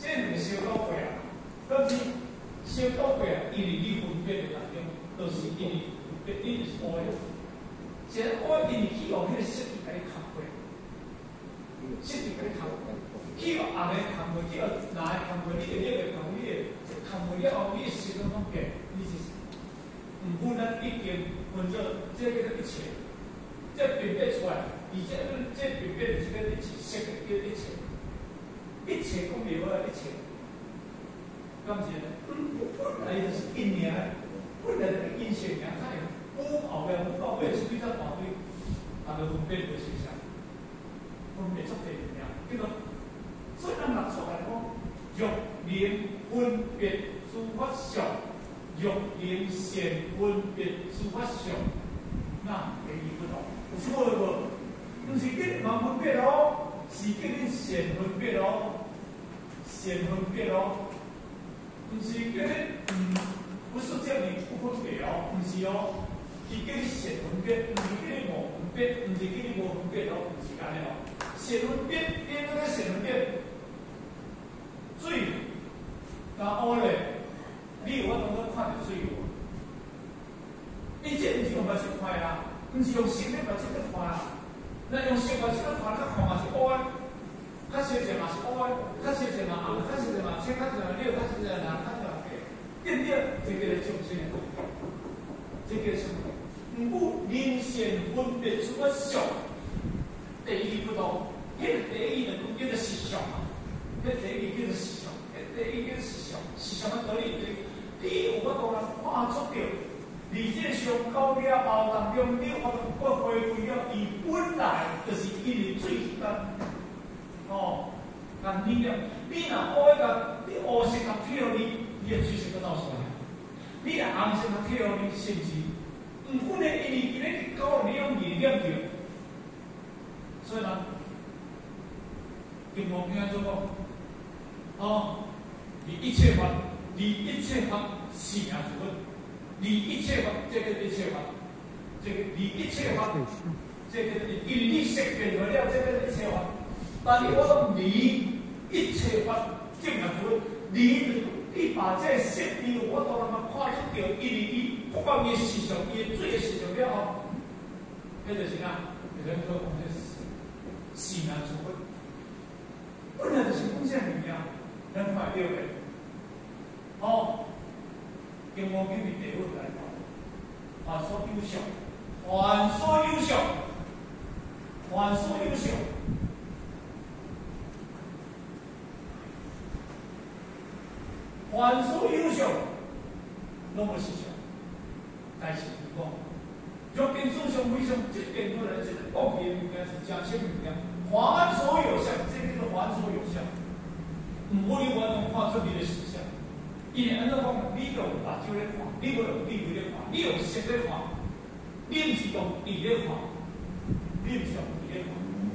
这两个相倒过啊，但是相倒过啊，因为你分别的当中，就是因为分别你就是爱，现在爱因为去用迄个设计来扛过，设计来扛，去用红的扛过，去用蓝的扛过，你就你个扛，你个扛过了后，你心中拢变，你是唔分咱已经分做这个一切，这分别出来，而且这分别是这个一切，设计叫一切。一切讲袂好，一切，咁是咧，本来就是因命，本来就是因性命，才会后尾到尾是比较大对，但是分别就是啥，分别出地命，叫做，所以咱人出来讲，欲灵分别诸法相，欲灵善分别诸法相，那意义不同，有错无？唔是叫你盲分别咯。是叫你善分别咯，善分别咯，唔是叫你不是叫你不分别哦，唔是哦，是叫你善分别，唔是叫你无分别，唔是叫你无分别咯，唔是咁样哦。善分别，点解个善分别？水，那乌咧，你有法当作看到水无？伊这唔是用目睭看啦，唔是用心的目睭去看啦。那用小目睭去看，较看嘛是乌的，较小只嘛是乌的，较小只嘛红，较小只嘛青，较小只嘛绿，较小只嘛蓝，较小只嘛白。变了，这叫做众生的分别，这叫什么？唔过人善分别出个相，第一不同，迄个第一的叫做实相嘛，迄第一叫做实相，第一叫做实相，实相的道理对，你有法度人看出着。而这上到了后当中，你我回归了，伊本来就是因为水干，哦，干你了。你若爱个，你黑色甲跳你，你的水是个倒出来；你若红色甲跳你，是不是？唔管呢，因为今日到你用意念着，所以呢，经文听做讲，哦，你一切法，你一切法是名主分。离一切法，这个一切法，这个离一切法，这个因为你识别了这个一切法，但是我讲离一切法，这样做，离你把这识别我都能够看出着，因为伊不管伊实相，伊最的实相了后，那就是啥？人说我们是难处分，本来就是奉献物件，能快掉的，哦。经文里面第五来讲，凡所有相，凡所有相，凡所有相，凡所有相，拢无实相。但是讲，若见诸相非相，即变出来是讲别物件是真实物件。凡所有相，这叫做凡所有相，唔可以完全看出你的实相。因为安怎讲，你用目睭咧看，你无用智慧咧看，你用色咧看，你毋是用智咧看，你毋是用智咧看，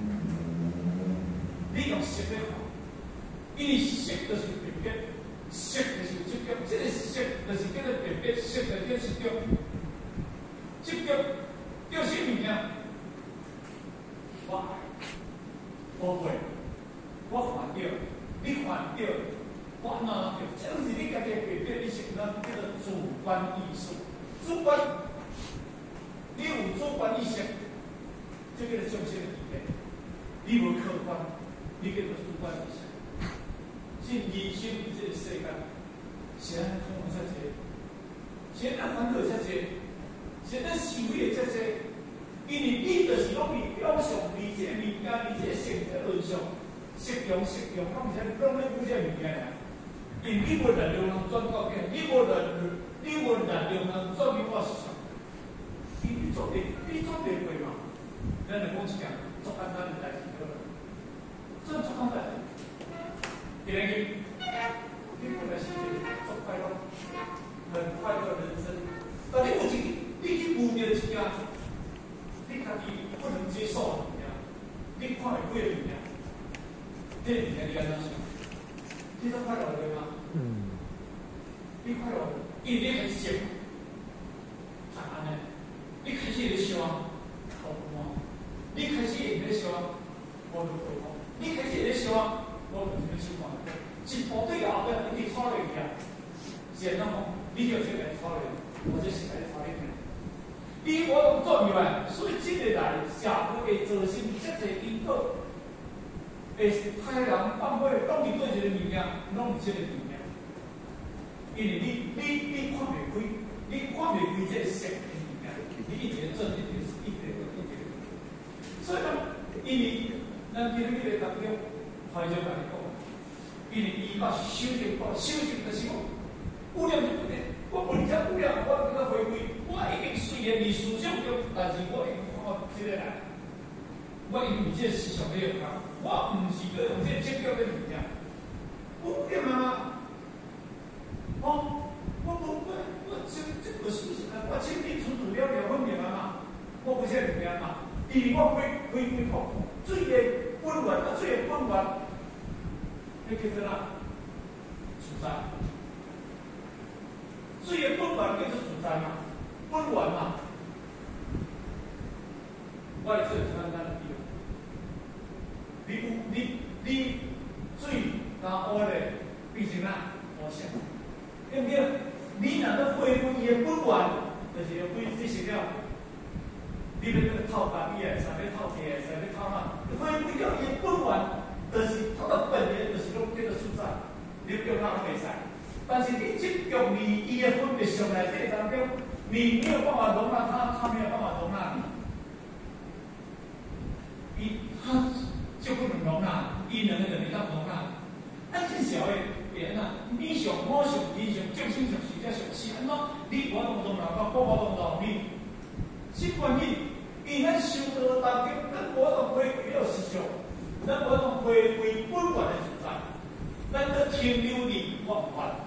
你用色咧看，因为色就是分别，色就是执着，这个色就是叫做分别，色就叫执着，执着叫什么物啊？我爱，我爱，我犯着，你犯着。我哪着？这就是你家己的分别，你是咱叫做主观意识。主观，你有主观意识，这个是众生的体验。你无客观，你叫做主观意识。是人生这个世界，是咱痛苦遮济，是咱烦恼遮济，是咱受益遮济。因为你就是拢是表象，理这物件，理这性的恶相，适用，讲起来拢咧讲这物件啊。因你无力量能转到变，你无力量能转变我实相。你做袂过嘛？咱来讲一件足简单的代志好了，这足简单。第二个，你本来是足快乐，很快乐的人生，但你有你去污蔑一件，你家己不能接受的物件，你看会过的物件，这物件你安怎想？你都快乐对吗？你快乐，因为你很想，咋安呢？你开始在想，好吗？你开始在想，我就会好；你开始在想，我就在想，一步一简单讲，你就出来操练，或者是来操练。你活动做以外，所以这个来社会会造成这个因果，会害人放火，拢是对一个物件，拢是这个物件。因为你看袂开，你看袂开这个色的物件，你一直做，一直。所以讲，因为咱今日这个当中，开就甲你讲，因为伊把修正过，修正就是讲，污染就不对，我本身污染，我给它回归，我已经虽然未思想中，但是我已经看到这个来，我已经这个思想要用它，我唔是要用这个积极的物件，污染啊，哦，我这个事情啊，我清理除除了分明啊嘛，我不这物件嘛。因为我开放水的本源，水的本源，迄叫做哪？自在。水的本源叫做自在嘛，本源嘛。我来做一简单的比喻，你水拿乌嘞变成哪？乌色，对不对？你若要恢复伊的本源，就是要恢复这些了。你要那个透白伊个，啥要透地个，啥要透哪？你恢复了伊个本源，就是它的本源，就是拢叫做自在。你叫哪拢袂使，但是你执着伊个分别上来这当中，你没有办法容纳它，它没有办法容纳你。它就不能容纳，伊两个人你当容纳。咱正常的人啊，你上我上伊上，众生上是才上是安怎？你我动动脑，我动动你，习惯你。因咱修道当中，咱无当回归了实相，咱无当回归本源的存在，咱要停留伫我唔烦，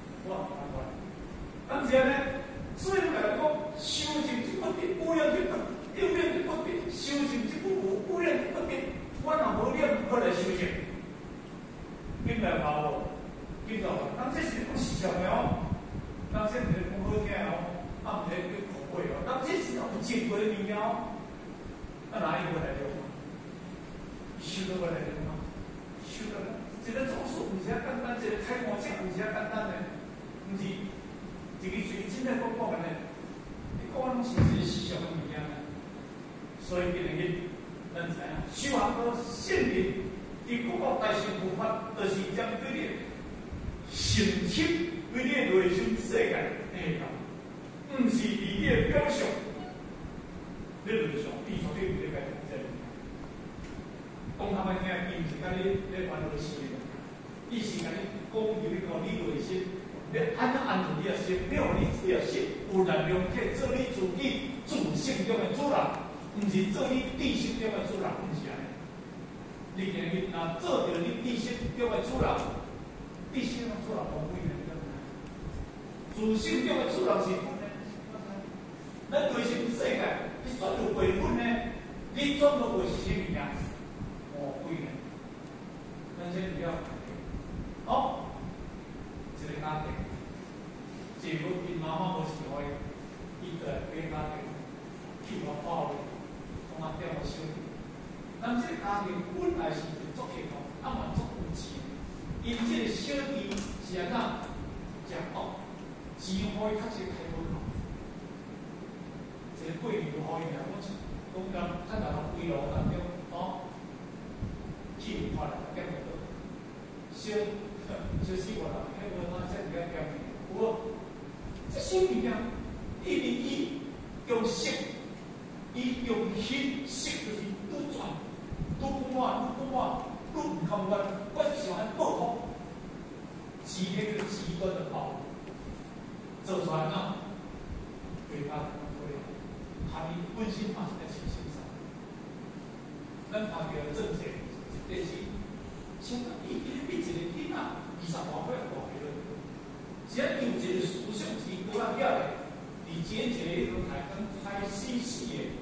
咁时呢？所以来讲，修行这不得，污染这不得，有染这不得，修行这不无，污染这不得，我若无染，我来修行，明白无？记住，咱这是讲实相的哦，咱这唔是讲好听哦，啊唔是讲口碑哦，咱这是有经过的物件哦。那哪一个来着？修得过来着吗？修得来，这个总数唔是简单，这个开模式唔是简单的，唔是一个随真的讲的呢。你讲拢是一个思想的物件呢。所以今日咱知影，修行到圣人，伫各个大乘佛法，就是将对你性质、对你内心世界内容，唔是以你的表象。你论上，你从你唔理解这个，讲他们听，伊唔是甲你玩游戏的，伊是甲你讲由你讲你内心，你安怎安住你的心，你互你自己的心有力量去做你自己自性中的主人，唔是做你地心中的主人，唔是安尼。你今日若做着你地心中的主人，地心中的主人无几个，自性中的主人是分的，咱内心世界。你转入回本呢？你转入为什么呀？魔鬼呢？咱先不要。好，一个家庭，结果因妈妈无喜欢，伊个个家庭去我包里，从啊点我修理。咱这个家庭本来是做幸福，啊嘛做有钱，因这个小弟是安怎食恶，钱可以确实开门口。这个贵如何样？我讲咱大家规路当中，哦，去看来点唔到，小死活人，迄个哪只唔点点？我这小物件，因为伊用色，伊用迄色就是愈转愈满，愈唔甘愿，我是想按报复，极那个极端的报复，做出来呢，对他。他们本身嘛是在心上，咱旁边的政策这是，像一个囡仔20多岁大个了，只要有这个思想是多啊了的，而且这个台跟开始的